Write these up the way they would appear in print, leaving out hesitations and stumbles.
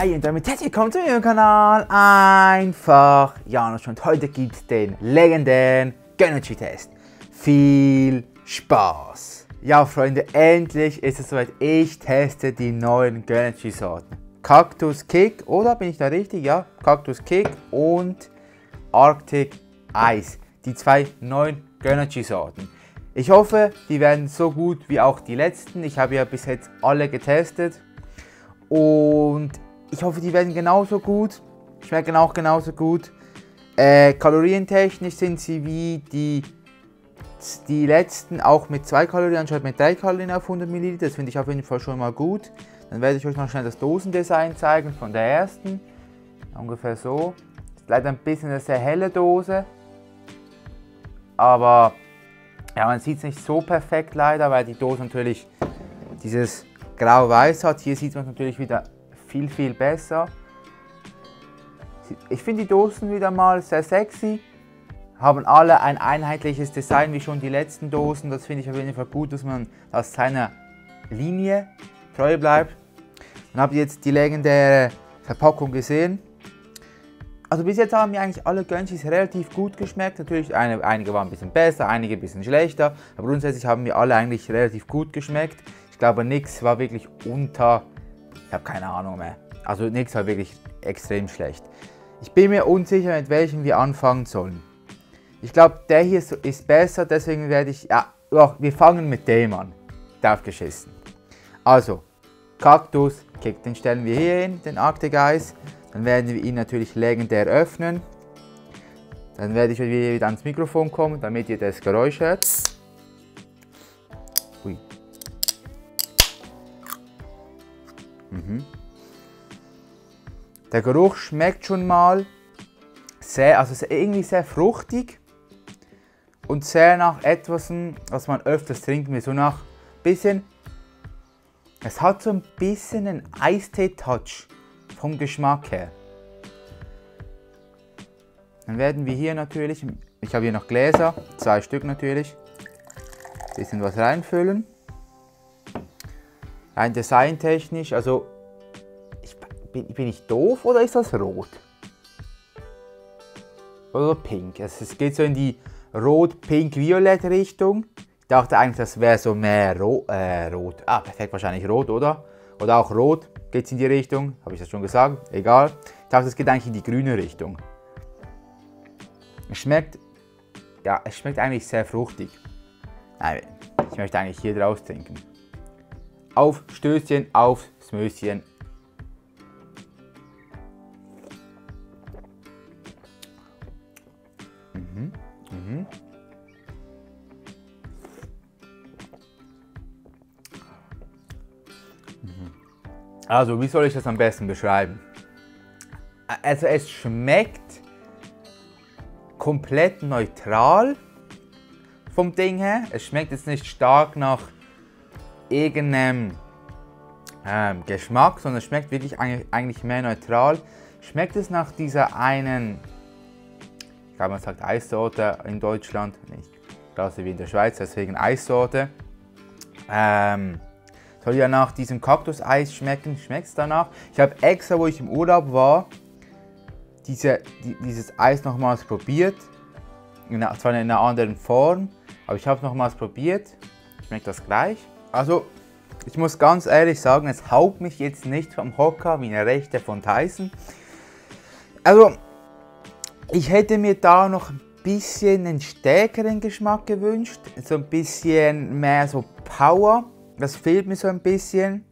Hi und damit herzlich willkommen zu meinem Kanal Einfach Janusz und heute gibt es den legendären Gönnergy-Test. Viel Spaß! Ja Freunde, endlich ist es soweit, ich teste die neuen Gönnergy-Sorten. Cactus Kick, oder bin ich da richtig? Ja, Cactus Kick und Arctic Ice, die zwei neuen Gönnergy-Sorten. Ich hoffe, die werden so gut wie auch die letzten. Ich habe ja bis jetzt alle getestet und ich hoffe, die werden genauso gut, schmecken auch genauso gut. Kalorientechnisch sind sie wie die letzten, auch mit 2 Kalorien anstatt mit 3 Kalorien auf 100 ml. Das finde ich auf jeden Fall schon mal gut. Dann werde ich euch noch schnell das Dosendesign zeigen von der ersten. Ungefähr so. Ist leider ein bisschen eine sehr helle Dose. Aber ja, man sieht es nicht so perfekt leider, weil die Dose natürlich dieses Grau-Weiß hat. Hier sieht man es natürlich wieder viel besser. Ich finde die Dosen wieder mal sehr sexy. Haben alle ein einheitliches Design wie schon die letzten Dosen. Das finde ich auf jeden Fall gut, dass man aus seiner Linie treu bleibt. Dann habt ihr jetzt die legendäre Verpackung gesehen. Also bis jetzt haben mir eigentlich alle Gönnergys relativ gut geschmeckt. Natürlich einige waren ein bisschen besser, einige ein bisschen schlechter. Aber grundsätzlich haben mir alle eigentlich relativ gut geschmeckt. Ich glaube, nichts war wirklich unter... Ich habe keine Ahnung mehr. Also nichts war wirklich extrem schlecht. Ich bin mir unsicher, mit welchem wir anfangen sollen. Ich glaube, der hier ist besser, deswegen werde ich... Ja, doch, wir fangen mit dem an. Drauf geschissen. Also, Cactus Kick, den stellen wir hier hin, den Arctic Ice. Dann werden wir ihn natürlich legendär öffnen. Dann werde ich wieder ans Mikrofon kommen, damit ihr das Geräusch hört. Ui. Der Geruch schmeckt schon mal sehr, also irgendwie sehr fruchtig und sehr nach etwas, was man öfters trinken will. So nach bisschen, es hat so ein bisschen einen Eistee-Touch vom Geschmack her. Dann werden wir hier natürlich, ich habe hier noch Gläser, 2 Stück natürlich, ein bisschen was reinfüllen. Rein designtechnisch, also bin ich doof oder ist das rot? Oder pink? Also es geht so in die rot-pink-violett Richtung. Ich dachte eigentlich, das wäre so mehr rot. Ah, perfekt, wahrscheinlich rot, oder? Oder auch rot geht es in die Richtung. Habe ich das schon gesagt? Egal. Ich dachte, es geht eigentlich in die grüne Richtung. Es schmeckt, ja, es schmeckt eigentlich sehr fruchtig. Nein, ich möchte eigentlich hier draus trinken. Auf Stößchen, aufs Möschen. Also, wie soll ich das am besten beschreiben? Also, es schmeckt komplett neutral vom Ding her. Es schmeckt jetzt nicht stark nach irgendeinem Geschmack, sondern es schmeckt wirklich eigentlich mehr neutral. Schmeckt es nach dieser einen, ich glaube man sagt Eissorte in Deutschland, nicht genauso wie in der Schweiz, deswegen Eissorte. Soll ja nach diesem Cactus-Eis schmecken. Schmeckt es danach? Ich habe extra, wo ich im Urlaub war, dieses Eis nochmals probiert. Zwar in einer anderen Form, aber ich habe es nochmals probiert. Schmeckt das gleich? Also, ich muss ganz ehrlich sagen, es haut mich jetzt nicht vom Hocker wie eine Rechte von Tyson. Also, ich hätte mir da noch ein bisschen einen stärkeren Geschmack gewünscht. So ein bisschen mehr so Power. Das fehlt mir so ein bisschen.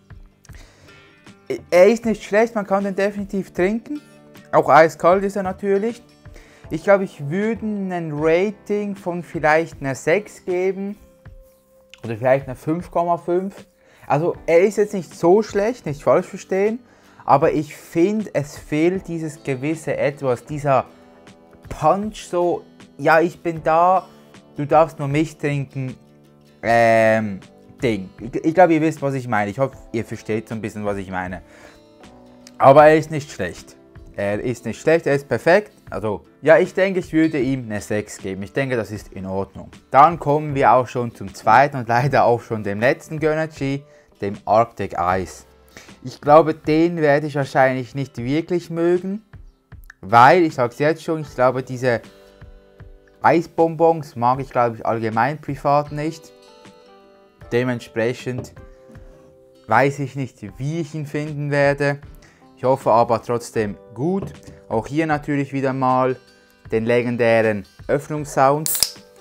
Er ist nicht schlecht, man kann den definitiv trinken. Auch eiskalt ist er natürlich. Ich glaube, ich würde ein Rating von vielleicht einer 6 geben. Oder vielleicht eine 5,5. Also er ist jetzt nicht so schlecht, nicht falsch verstehen. Aber ich finde, es fehlt dieses gewisse Etwas, dieser Punch so, ja ich bin da, du darfst nur mich trinken. Ding. Ich glaube, ihr wisst, was ich meine. Ich hoffe, ihr versteht so ein bisschen, was ich meine. Aber er ist nicht schlecht. Er ist nicht schlecht, er ist perfekt. Also, ja, ich denke, ich würde ihm eine 6 geben. Ich denke, das ist in Ordnung. Dann kommen wir auch schon zum zweiten und leider auch schon dem letzten Gönnergy, dem Arctic Ice. Ich glaube, den werde ich wahrscheinlich nicht wirklich mögen, weil, ich sage es jetzt schon, ich glaube, diese Eisbonbons mag ich, glaube ich, allgemein privat nicht. Dementsprechend weiß ich nicht, wie ich ihn finden werde. Ich hoffe aber trotzdem gut. Auch hier natürlich wieder mal den legendären Öffnungssound.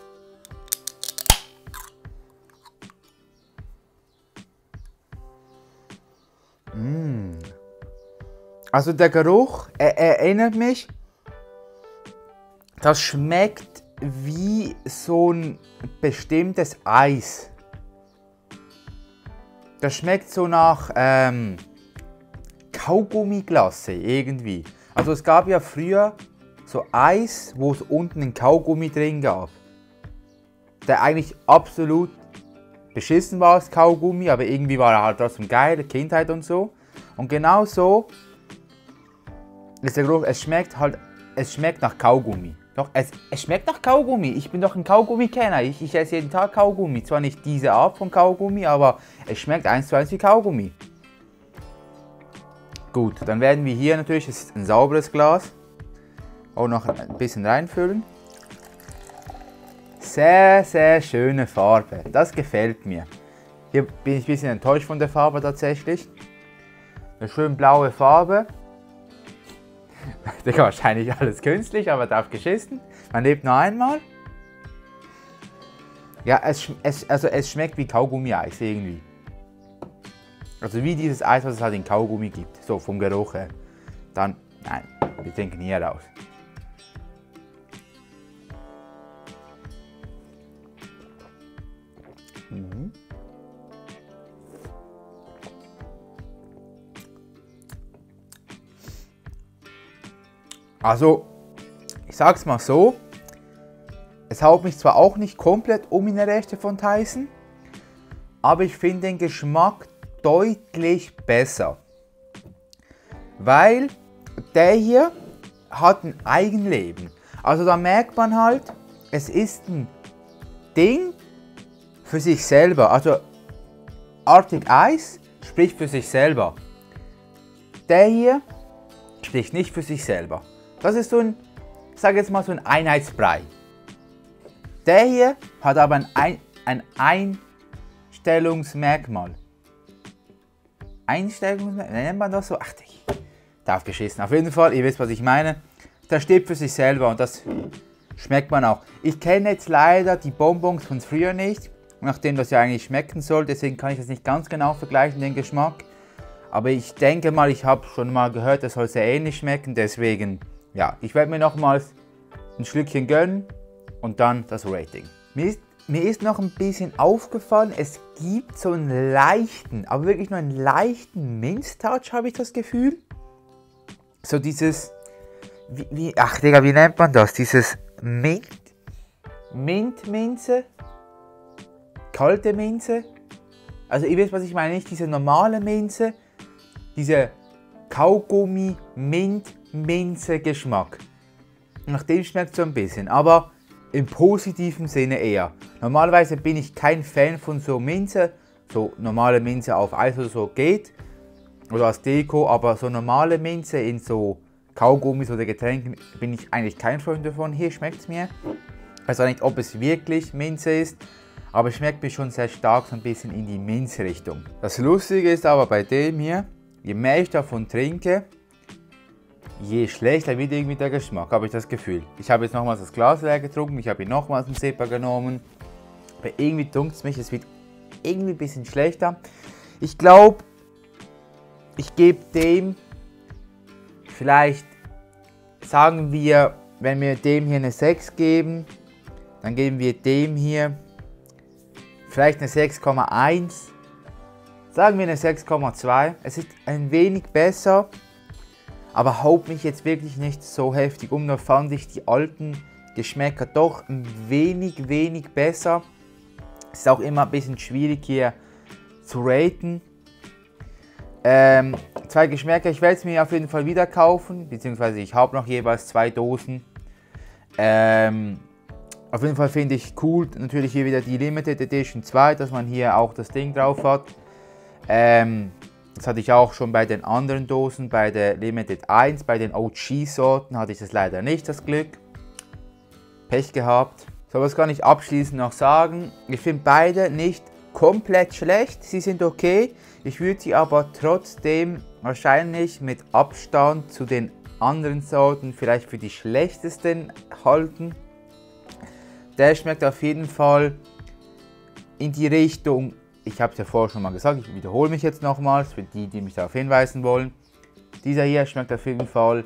Also der Geruch, erinnert mich, das schmeckt wie so ein bestimmtes Eis. Das schmeckt so nach Kaugummiglasse irgendwie. Also es gab ja früher so Eis, wo es unten ein Kaugummi drin gab. Der eigentlich absolut beschissen war, das Kaugummi, aber irgendwie war er halt trotzdem geil, Kindheit und so. Und genau so ist der Geruch, es schmeckt nach Kaugummi. Doch, es schmeckt nach Kaugummi. Ich bin doch ein Kaugummi-Kenner. Ich esse jeden Tag Kaugummi. Zwar nicht diese Art von Kaugummi, aber es schmeckt 1:1 wie Kaugummi. Gut, dann werden wir hier natürlich, das ist ein sauberes Glas, auch noch ein bisschen reinfüllen. Sehr, sehr schöne Farbe. Das gefällt mir. Hier bin ich ein bisschen enttäuscht von der Farbe tatsächlich. Eine schön blaue Farbe. Digga, wahrscheinlich alles künstlich, aber drauf geschissen. Man lebt nur einmal. Ja, es schmeckt wie Kaugummi-Eis irgendwie. Also wie dieses Eis, was es halt in Kaugummi gibt. So, vom Geruch her. Dann, nein, wir trinken hier raus. Also, ich sag's mal so, es haut mich zwar auch nicht komplett um in der Rechte von Tyson, aber ich finde den Geschmack deutlich besser. Weil der hier hat ein Eigenleben. Also da merkt man halt, es ist ein Ding für sich selber. Also Arctic Ice spricht für sich selber. Der hier spricht nicht für sich selber. Das ist so ein, ich sage jetzt mal so ein Einheitsbrei. Der hier hat aber ein Einstellungsmerkmal. Einstellungsmerkmal, nennt man das so? Ach, ich darf geschissen. Auf jeden Fall, ihr wisst, was ich meine. Der steht für sich selber und das schmeckt man auch. Ich kenne jetzt leider die Bonbons von früher nicht, nachdem das ja eigentlich schmecken soll. Deswegen kann ich das nicht ganz genau vergleichen, den Geschmack. Aber ich denke mal, ich habe schon mal gehört, das soll sehr ähnlich schmecken. Deswegen, ja, ich werde mir nochmals ein Schlückchen gönnen und dann das Rating. Mir ist noch ein bisschen aufgefallen, es gibt so einen leichten, aber wirklich nur einen leichten Minztouch, habe ich das Gefühl. So dieses, ach Digga, wie nennt man das? Dieses Mintminze? Kalte Minze? Also ihr wisst, was ich meine, nicht diese normale Minze, diese Kaugummi-Mint-Minze-Geschmack. Nach dem schmeckt es so ein bisschen, aber im positiven Sinne eher. Normalerweise bin ich kein Fan von so Minze, so normale Minze auf Eis oder so geht, oder als Deko, aber so normale Minze in so Kaugummis oder Getränken bin ich eigentlich kein Freund davon. Hier schmeckt es mir. Ich weiß auch nicht, ob es wirklich Minze ist, aber es schmeckt mir schon sehr stark so ein bisschen in die Minzrichtung. Das Lustige ist aber bei dem hier, je mehr ich davon trinke, je schlechter wird irgendwie der Geschmack, habe ich das Gefühl. Ich habe jetzt nochmals das Glas leer getrunken, ich habe hier nochmals einen Sipper genommen. Aber irgendwie dunkt es mich, es wird irgendwie ein bisschen schlechter. Ich glaube, ich gebe dem vielleicht, sagen wir, wenn wir dem hier eine 6 geben, dann geben wir dem hier vielleicht eine 6,1. Sagen wir eine 6,2. Es ist ein wenig besser, aber haut mich jetzt wirklich nicht so heftig um. Nur fand ich die alten Geschmäcker doch ein wenig besser. Es ist auch immer ein bisschen schwierig hier zu raten. Zwei Geschmäcker, ich werde es mir auf jeden Fall wieder kaufen, beziehungsweise ich habe noch jeweils 2 Dosen. Auf jeden Fall finde ich cool, natürlich hier wieder die Limited Edition 2, dass man hier auch das Ding drauf hat. Das hatte ich auch schon bei den anderen Dosen, bei der Limited 1, bei den OG-Sorten hatte ich das leider nicht, das Glück. Pech gehabt. So, was kann ich abschließend noch sagen? Ich finde beide nicht komplett schlecht, sie sind okay. Ich würde sie aber trotzdem wahrscheinlich mit Abstand zu den anderen Sorten vielleicht für die schlechtesten halten. Der schmeckt auf jeden Fall in die Richtung, ich habe es ja vorher schon mal gesagt, ich wiederhole mich jetzt nochmals für die, die mich darauf hinweisen wollen. Dieser hier schmeckt auf jeden Fall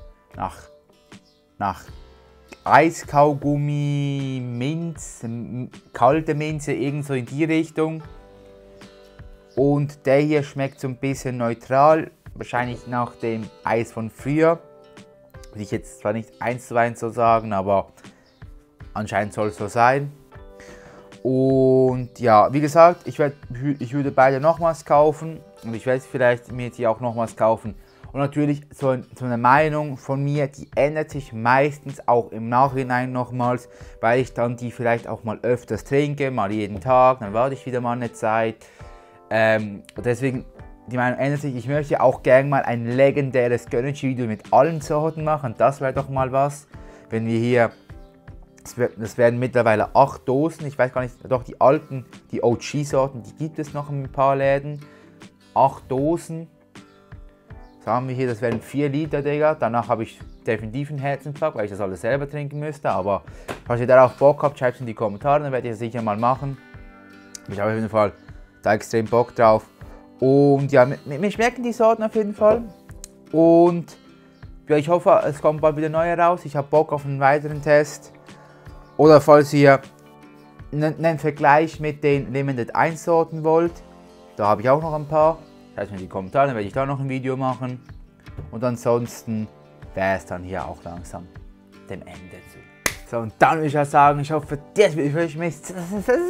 nach Eiskaugummi, Minz, kalte Minze, irgend so in die Richtung. Und der hier schmeckt so ein bisschen neutral, wahrscheinlich nach dem Eis von früher. Will ich jetzt zwar nicht 1:1 so sagen, aber anscheinend soll es so sein. Und ja, wie gesagt, ich würde beide nochmals kaufen und ich werde vielleicht mir die auch nochmals kaufen. Und natürlich so eine Meinung von mir, die ändert sich meistens auch im Nachhinein nochmals, weil ich dann die vielleicht auch mal öfters trinke, mal jeden Tag, dann warte ich wieder mal eine Zeit. Deswegen, die Meinung ändert sich. Ich möchte auch gerne mal ein legendäres Gönnergy-Video mit allen Sorten machen. Das wäre doch mal was, wenn wir hier... Das werden mittlerweile 8 Dosen, ich weiß gar nicht, doch die alten, die OG-Sorten, die gibt es noch in ein paar Läden. 8 Dosen, das haben wir hier, das werden 4 Liter, Digga. Danach habe ich definitiv einen Herzinfarkt, weil ich das alles selber trinken müsste. Aber falls ihr darauf Bock habt, schreibt es in die Kommentare, dann werde ich das sicher mal machen. Ich habe auf jeden Fall da extrem Bock drauf. Und ja, mir schmecken die Sorten auf jeden Fall. Und ja, ich hoffe, es kommt bald wieder neue raus. Ich habe Bock auf einen weiteren Test. Oder falls ihr einen Vergleich mit den Limited 1 Sorten wollt, da habe ich auch noch ein paar. Schreibt mir in die Kommentare, dann werde ich da noch ein Video machen. Und ansonsten wäre es dann hier auch langsam dem Ende zu. So, und dann würde ich auch sagen, ich hoffe, das würde ich mich sehr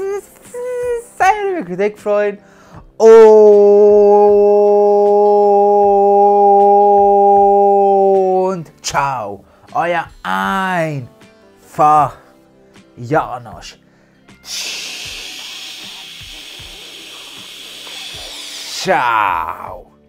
über Kritik freuen. Und ciao, euer einfach Janosch. Ciao.